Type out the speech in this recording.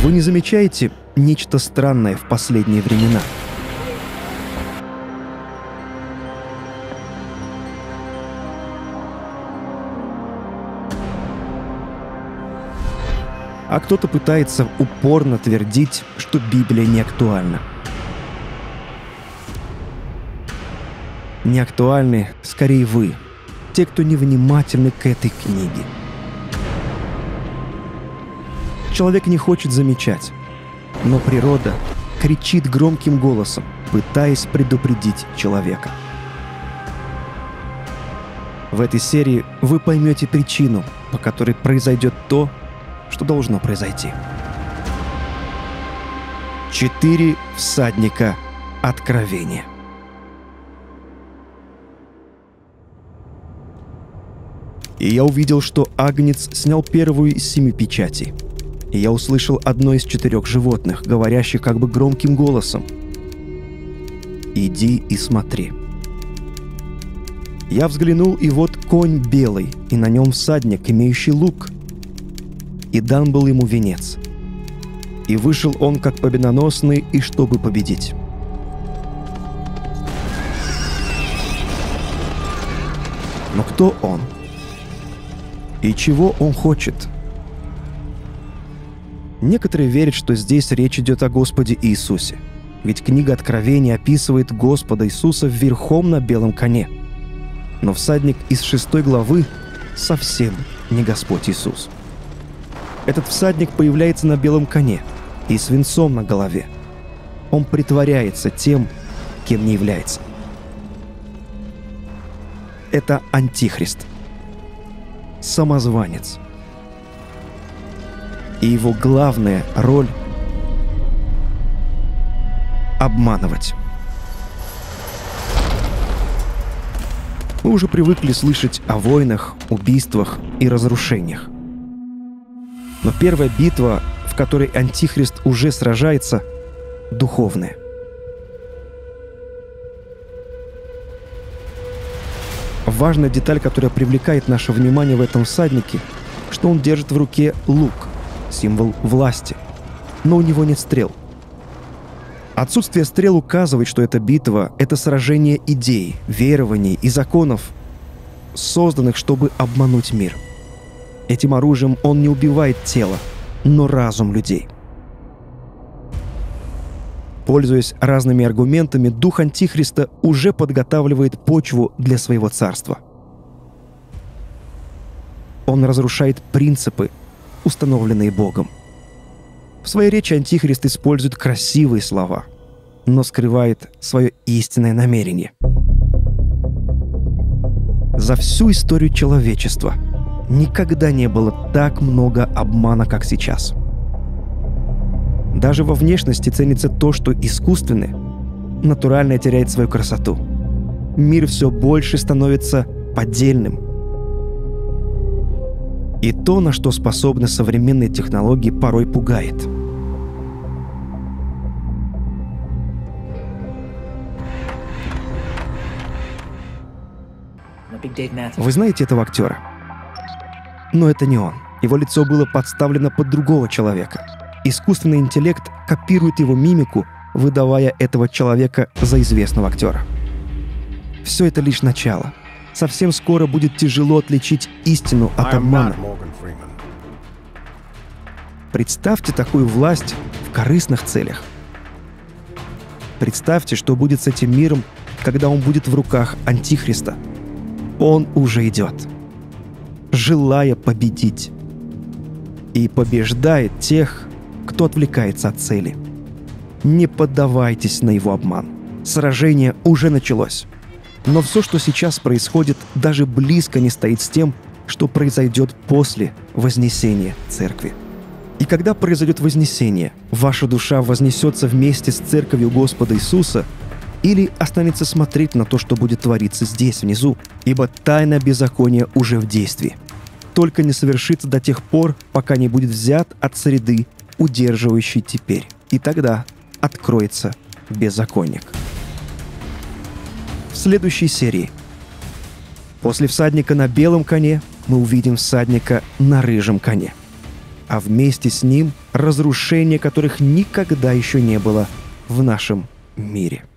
Вы не замечаете нечто странное в последние времена? А кто-то пытается упорно твердить, что Библия не актуальна. Не актуальны скорее вы, те, кто невнимательны к этой книге. Человек не хочет замечать, но природа кричит громким голосом, пытаясь предупредить человека. В этой серии вы поймете причину, по которой произойдет то, что должно произойти. 4 всадника откровения. И я увидел, что Агнец снял первую из 7 печатей. И я услышал одно из 4 животных, говорящих как бы громким голосом: «Иди и смотри». Я взглянул, и вот конь белый, и на нем всадник, имеющий лук. И дан был ему венец. И вышел он как победоносный, и чтобы победить. Но кто он? И чего он хочет? Некоторые верят, что здесь речь идет о Господе Иисусе. Ведь книга Откровения описывает Господа Иисуса верхом на белом коне. Но всадник из 6 главы совсем не Господь Иисус. Этот всадник появляется на белом коне и с венцом на голове. Он притворяется тем, кем не является. Это Антихрист, самозванец. И его главная роль — обманывать. Мы уже привыкли слышать о войнах, убийствах и разрушениях. Но первая битва, в которой Антихрист уже сражается, духовная. Важная деталь, которая привлекает наше внимание в этом всаднике, что он держит в руке лук, символ власти, но у него нет стрел. Отсутствие стрел указывает, что эта битва — это сражение идей, верований и законов, созданных, чтобы обмануть мир. Этим оружием он не убивает тело, но разум людей. Пользуясь разными аргументами, дух Антихриста уже подготавливает почву для своего царства. Он разрушает принципы, установленные Богом. В своей речи Антихрист использует красивые слова, но скрывает свое истинное намерение. За всю историю человечества никогда не было так много обмана, как сейчас. Даже во внешности ценится то, что искусственное, натуральное теряет свою красоту. Мир все больше становится поддельным. И то, на что способны современные технологии, порой пугает. Вы знаете этого актера? Но это не он. Его лицо было подставлено под другого человека. Искусственный интеллект копирует его мимику, выдавая этого человека за известного актера. Все это лишь начало. Совсем скоро будет тяжело отличить истину от обмана. Представьте такую власть в корыстных целях. Представьте, что будет с этим миром, когда он будет в руках Антихриста. Он уже идет, желая победить. И побеждает тех, кто отвлекается от цели. Не поддавайтесь на его обман. Сражение уже началось. Но все, что сейчас происходит, даже близко не стоит с тем, что произойдет после вознесения церкви. И когда произойдет вознесение, ваша душа вознесется вместе с церковью Господа Иисуса или останется смотреть на то, что будет твориться здесь, внизу, ибо тайна беззакония уже в действии. Только не совершится до тех пор, пока не будет взят от среды, удерживающей теперь. И тогда откроется беззаконник. В следующей серии. После всадника на белом коне мы увидим всадника на рыжем коне. а вместе с ним разрушения, которых никогда еще не было в нашем мире.